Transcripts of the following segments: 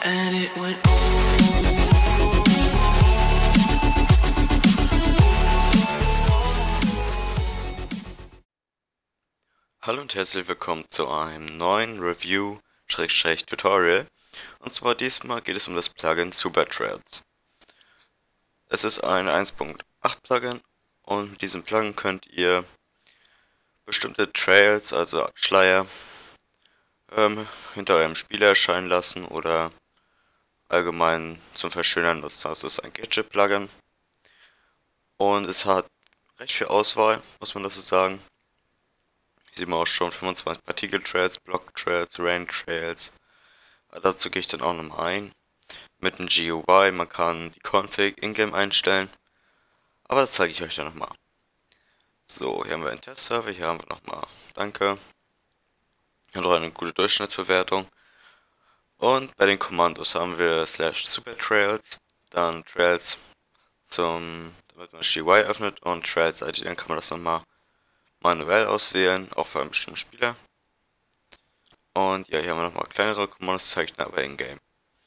and it went Hallo und herzlich willkommen zu einem neuen Review-Tutorial. Und zwar diesmal geht es um das Plugin Supertrails. Es ist ein 1.8 Plugin und mit diesem Plugin könnt ihr bestimmte Trails, also Schleier, hinter eurem Spieler erscheinen lassen oder allgemein zum Verschönern nutzen. Das ist ein Gadget-Plugin und es hat recht viel Auswahl, muss man dazu sagen. Hier sieht man auch schon 25 Partikel-Trails, Block-Trails, Rain-Trails. Dazu gehe ich dann auch nochmal ein. Mit dem GUI, man kann die Config in-game einstellen. Aber das zeige ich euch dann nochmal. So, hier haben wir einen Testserver, hier haben wir nochmal Danke. Hat auch eine gute Durchschnittsbewertung. Und bei den Kommandos haben wir /supertrails, dann Trails damit man das GUI öffnet und Trails-ID, dann kann man das nochmal manuell auswählen, auch für einen bestimmten Spieler. Und ja, hier haben wir nochmal kleinere Kommandos, zeige ich dann aber in-game.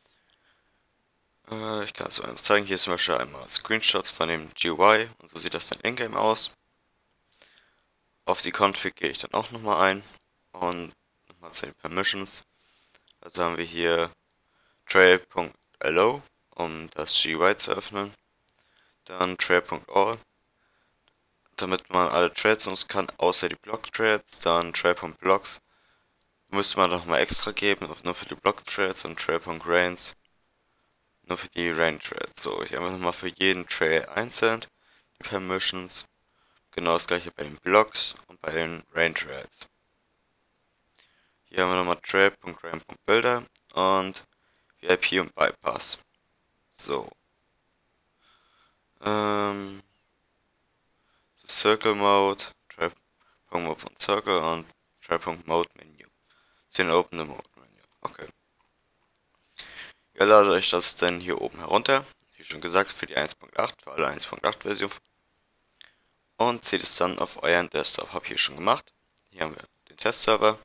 Ich kann es so zeigen, hier ist zum Beispiel einmal Screenshots von dem GUI und so sieht das dann in-game aus. Auf die Config gehe ich dann auch nochmal ein und nochmal zu den Permissions. Also haben wir hier trail.allow, um das GUI zu öffnen. Dann trail.all, damit man alle Trails nutzen kann, außer die Block-Trails. Dann trail.blocks, müsste man nochmal extra geben, nur für die Block-Trails, und trail.rains, nur für die Rain-Trails. So, hier haben wir nochmal für jeden Trail einzeln die Permissions. Genau das gleiche bei den Blocks und bei den Rain-Trails. Hier haben wir nochmal trail.rain.builder und VIP und Bypass. So. Circle Mode, trail.mode und Circle und trail.mode Menu. Den Open the Mode Menu. Okay. Ihr ladet euch das dann hier oben herunter. Wie schon gesagt, für die 1.8, für alle 1.8 Version. Und zieht es dann auf euren Desktop. Hab ich hier schon gemacht. Hier haben wir den Testserver.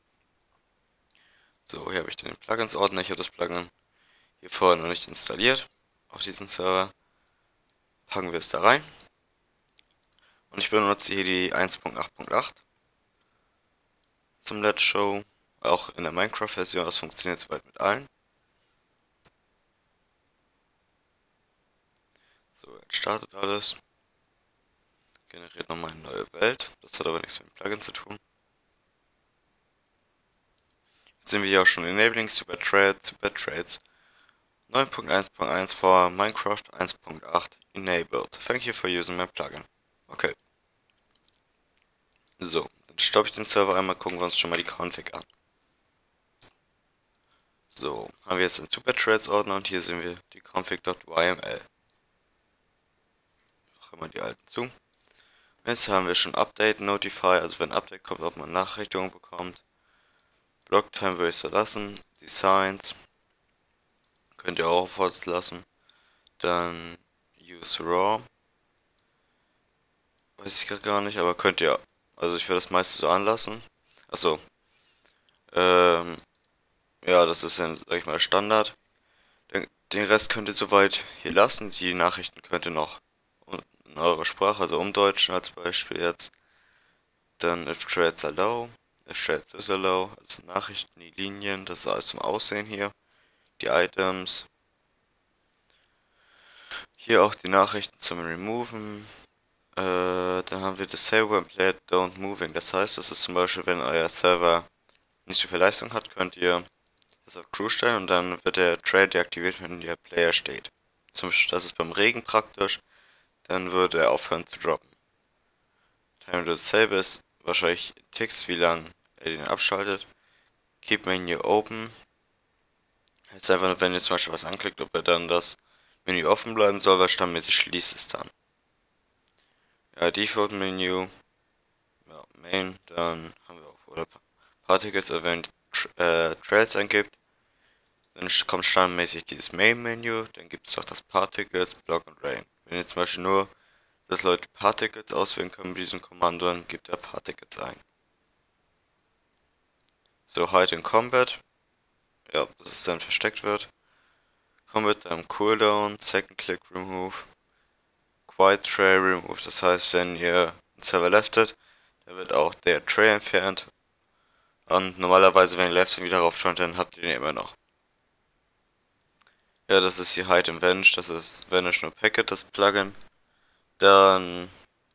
So, hier habe ich den Plugins-Ordner. Ich habe das Plugin hier vorher noch nicht installiert. Auf diesen Server packen wir es da rein. Und ich benutze hier die 1.8.8 zum Let's Show. Auch in der Minecraft-Version. Das funktioniert soweit mit allen. So, jetzt startet alles. Generiert nochmal eine neue Welt. Das hat aber nichts mit dem Plugin zu tun. Jetzt sehen wir hier auch schon Enabling Supertrails 9.1.1 for Minecraft 1.8 enabled. Thank you for using my plugin. Okay. So, dann stoppe ich den Server einmal, gucken wir uns schon mal die Config an. So, haben wir jetzt den Supertrails Ordner und hier sehen wir die config.yml. Machen wir die alten zu. Jetzt haben wir schon Update Notify, also wenn ein Update kommt, ob man Nachrichtigungen bekommt. Blocktime würde ich so lassen. Designs könnt ihr auch auf lassen. Dann Use Raw. Weiß ich gerade gar nicht, aber könnt ihr. Also ich würde das meiste so anlassen. Achso. Ja, das ist dann, sag ich mal, Standard. Den Rest könnt ihr soweit hier lassen. Die Nachrichten könnt ihr noch in eurer Sprache, also umdeutschen als Beispiel jetzt. Dann if threads allow. If threads is allow. Also Nachrichten, die Linien, das ist alles zum Aussehen hier. Die Items. Hier auch die Nachrichten zum Removen. Dann haben wir Disable and Play Don't Moving. Das heißt, das ist zum Beispiel, wenn euer Server nicht so viel Leistung hat, könnt ihr das auf Crew stellen und dann wird der Trail deaktiviert, wenn der Player steht. Zum Beispiel, das ist beim Regen praktisch. Dann würde er aufhören zu droppen. Time to Disable ist wahrscheinlich Ticks, wie lange er den abschaltet. Keep Menu Open. Jetzt einfach nur, wenn ihr zum Beispiel was anklickt, ob er dann das Menü offen bleiben soll, weil standardmäßig schließt es dann. Ja, Default Menü. Ja, Main. Dann haben wir auch oder Particles, also wenn Trails eingibt, dann kommt standardmäßig dieses Main Menü. Dann gibt es auch das Particles, Block und Rain. Wenn ihr zum Beispiel nur, dass Leute Particles auswählen können mit diesem Kommando, dann gibt er Particles ein. So, Hide in Combat. Ja, dass es dann versteckt wird. Kommen mit einem Cooldown, Second Click Remove, Quiet Tray Remove. Das heißt, wenn ihr einen Server leftet, dann wird auch der Tray entfernt. Und normalerweise, wenn ihr leftet wieder drauf schaut, dann habt ihr den immer noch. Ja, das ist hier Hide and Vanish, das ist Vanish No Packet, das Plugin. Dann,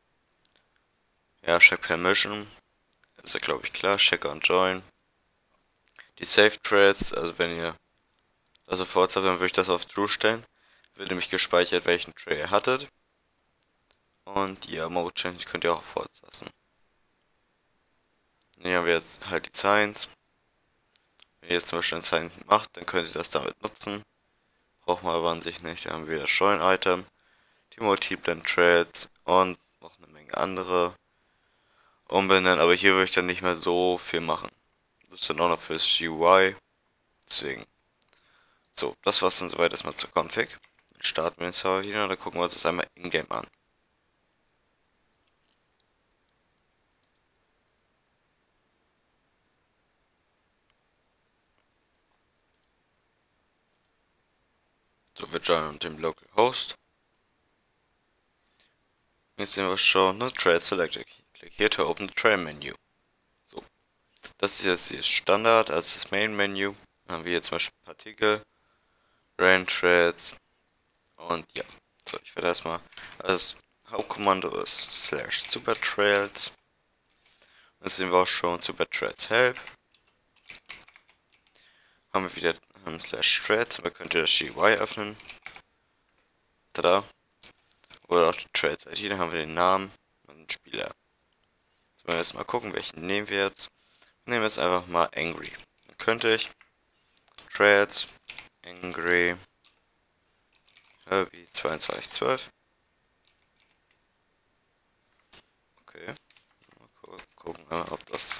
ja, Check Permission, ist ja glaube ich klar, Check on Join. Die Save Threads, also wenn ihr das sofort habt, dann würde ich das auf True stellen. Wird nämlich gespeichert, welchen Tray ihr hattet. Und ja, Mode Change könnt ihr auch fortsetzen. Hier haben wir jetzt halt die Signs. Wenn ihr jetzt zum Beispiel ein Sign macht, dann könnt ihr das damit nutzen. Braucht man aber an sich nicht. Dann haben wir das Join Item, die multiplen Threads und noch eine Menge andere umbenennen. Aber hier würde ich dann nicht mehr so viel machen. Das ist dann auch noch fürs GUI. Deswegen. So, das war's dann soweit erstmal zur Config. Dann starten wir den Server wieder und dann gucken wir uns das einmal in-game an. So, wir joinen dem Local Host. Jetzt sehen wir schon, ne, Trail Selected. Click here to open the Trail Menu. So, das ist jetzt hier Standard, also das Main Menu. Dann haben wir jetzt zum Beispiel Partikel, Rain Threads und ja. So, ich werde erstmal, also das Hauptkommando ist /supertrails. Jetzt sehen wir auch schon Supertrails Help. Haben wir wieder /threads, da könnt ihr das GUI öffnen. Tada. Oder auch die Trails ID, dann haben wir den Namen und den Spieler. Jetzt wollen wir erstmal gucken, welchen nehmen wir jetzt. Wir nehmen jetzt einfach mal Angry. Dann könnte ich Trails Angry Herbie 2212. Okay. Mal gucken, ob das.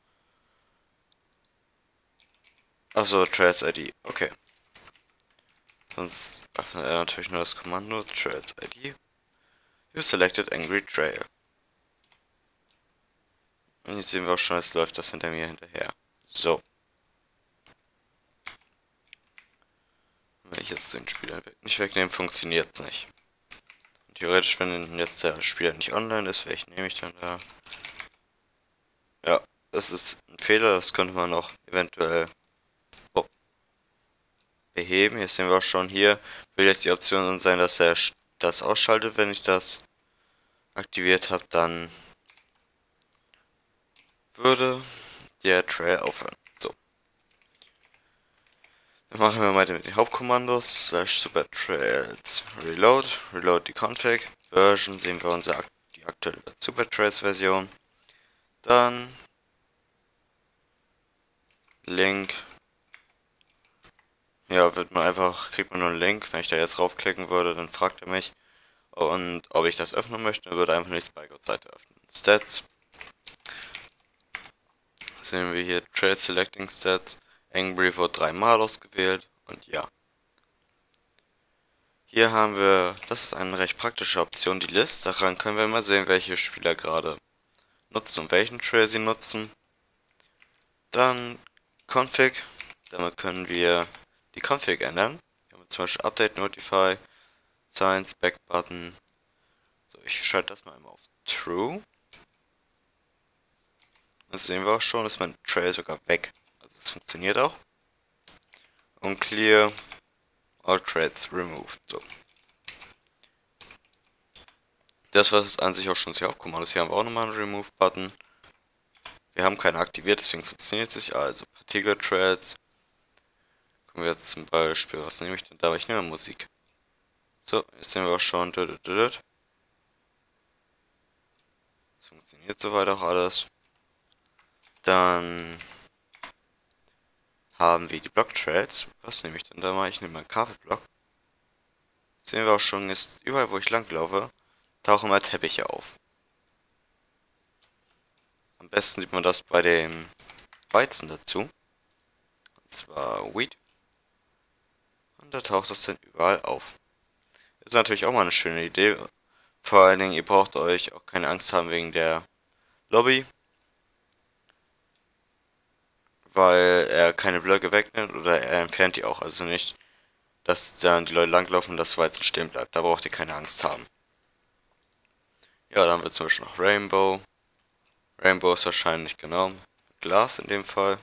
Achso, Trails ID. Okay. Sonst öffnet er natürlich nur das Kommando Trails ID. You selected Angry Trail. Und jetzt sehen wir auch schon, jetzt läuft das hinter mir hinterher. So. Wenn ich jetzt den Spieler nicht wegnehme, funktioniert es nicht. Und theoretisch, wenn jetzt der Spieler nicht online ist, welchen nehme ich dann da? Ja, das ist ein Fehler, das könnte man noch eventuell beheben. Jetzt sehen wir auch schon, hier will jetzt die Option sein, dass er das ausschaltet. Wenn ich das aktiviert habe, dann würde der Trail aufhören. So. Dann machen wir weiter mit den Hauptkommandos. /supertrails reload. Reload die Config. Version sehen wir die aktuelle Supertrails Version. Dann Link. Ja, kriegt man nur einen Link. Wenn ich da jetzt draufklicken würde, dann fragt er mich. Und ob ich das öffnen möchte, dann würde einfach nur die Spikeout-Seite öffnen. Stats. Sehen wir hier Trail Selecting Stats. Angry wurde 3-mal ausgewählt. Und ja. Hier haben wir, das ist eine recht praktische Option, die List. Daran können wir mal sehen, welche Spieler gerade nutzen und welchen Trail sie nutzen. Dann Config. Damit können wir die Config ändern. Wir haben zum Beispiel Update Notify, Science, Back Button. So, ich schalte das mal einmal auf True. Das sehen wir auch schon, ist mein Trail sogar weg. Also es funktioniert auch. Und Clear All Threads Removed. So. Das war es an sich auch schon sehr Hauptkommandos. Hier haben wir auch nochmal einen Remove-Button. Wir haben keinen aktiviert, deswegen funktioniert es nicht. Also Particle Threads. Kommen wir jetzt zum Beispiel, was nehme ich denn da? Ich nehme Musik. So, jetzt sehen wir auch schon. Das funktioniert soweit auch alles. Dann haben wir die Block-Threads. Was nehme ich denn da mal? Ich nehme meinen Carpet-Block. Sehen wir auch schon, ist überall, wo ich langlaufe, tauchen mal Teppiche auf. Am besten sieht man das bei dem Weizen dazu. Und zwar Wheat. Und da taucht das dann überall auf. Ist natürlich auch mal eine schöne Idee. Vor allen Dingen, ihr braucht euch auch keine Angst haben wegen der Lobby. Weil er keine Blöcke wegnimmt oder er entfernt die auch, also nicht dass dann die Leute langlaufen und das Weizen stehen bleibt. Da braucht ihr keine Angst haben. Ja, dann wird zum Beispiel noch Rainbow. Rainbow ist wahrscheinlich genau Glas in dem Fall.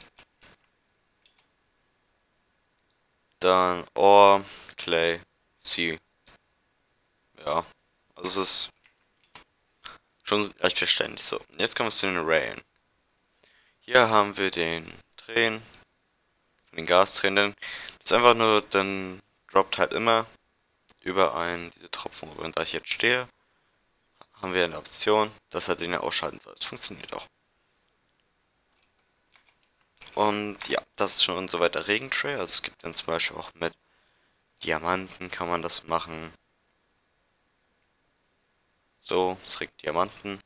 Dann Ore, Clay, Sea. Ja, also es ist schon recht verständlich so. Jetzt kommen wir zu den Rayen. Hier haben wir den Tränen, den Gastränen. Das ist einfach nur, dann droppt halt immer über diese Tropfen rüber. Und da ich jetzt stehe, haben wir eine Option, dass er den ja ausschalten soll. Es funktioniert auch. Und ja, das ist schon unser weiter Regentray. Also es gibt dann zum Beispiel auch mit Diamanten kann man das machen. So, es regnet Diamanten.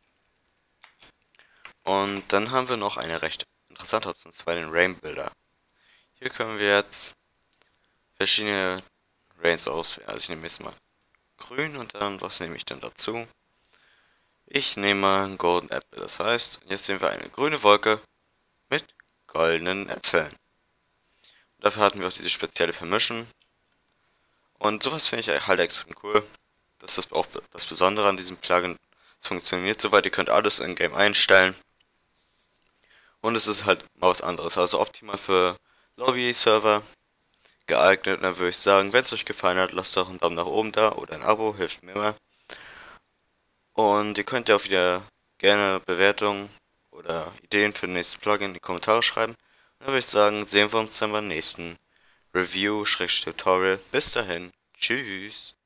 Und dann haben wir noch eine recht interessante Option, und zwar den Rain Builder. Hier können wir jetzt verschiedene Rains auswählen. Also ich nehme jetzt mal grün und dann, was nehme ich denn dazu? Ich nehme mal einen Golden Apple. Das heißt, jetzt sehen wir eine grüne Wolke mit goldenen Äpfeln. Dafür hatten wir auch diese spezielle Vermischen. Und sowas finde ich halt extrem cool. Das ist auch das Besondere an diesem Plugin. Es funktioniert soweit, ihr könnt alles in-game einstellen. Und es ist halt mal was anderes. Also optimal für Lobby-Server geeignet. Und dann würde ich sagen, wenn es euch gefallen hat, lasst doch einen Daumen nach oben da oder ein Abo, hilft mir immer. Und ihr könnt ja auch wieder gerne Bewertungen oder Ideen für das nächste Plugin in die Kommentare schreiben. Und dann würde ich sagen, sehen wir uns dann beim nächsten Review-Tutorial. Bis dahin, tschüss.